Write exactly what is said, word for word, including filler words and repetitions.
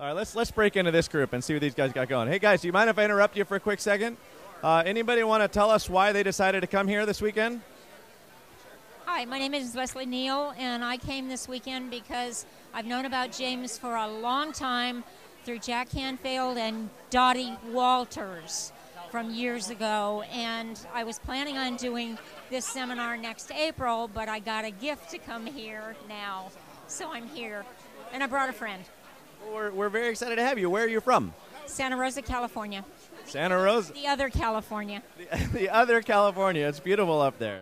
All right, let's let's break into this group and see what these guys got going. Hey guys, do you mind if I interrupt you for a quick second? Uh, anybody want to tell us why they decided to come here this weekend? Hi, my name is Leslie Neal, and I came this weekend because I've known about James for a long time through Jack Canfield and Dottie Walters from years ago, and I was planning on doing this seminar next April, but I got a gift to come here now, so I'm here, and I brought a friend. Well, we're, we're very excited to have you. Where are you from? Santa Rosa, California. Santa Rosa? The other California. The, the other California. It's beautiful up there.